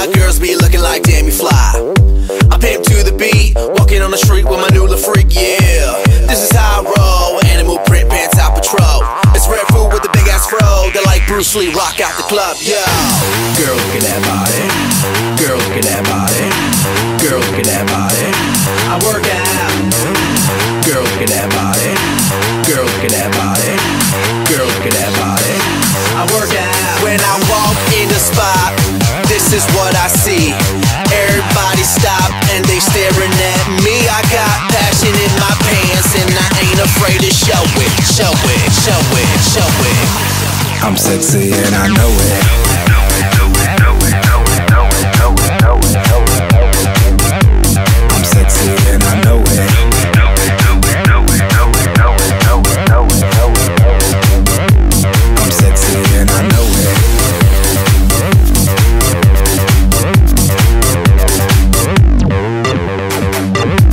my girls be looking like damn you fly. I pimp to the beat, walking on the street with my new little freak, yeah. This is how I roll, animal print pants out patrol. It's red food with a big ass fro, they're like Bruce Lee, rock out the club, yeah. Girl, look at that body. Girl, look at that body. Girl, look at that body. I work out. Girl, look at that body. Girl, look at that body. Girl, look at that body. I work out. When I walk in the spot, this is what I see. Everybody stop and they staring at me. I got passion in my pants and I ain't afraid to show it. Show it, show it, show it. I'm sexy and I know it. I'm sexy and I know it. I'm sexy and I know it.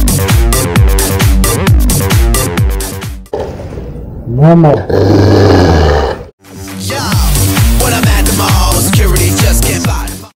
Mama.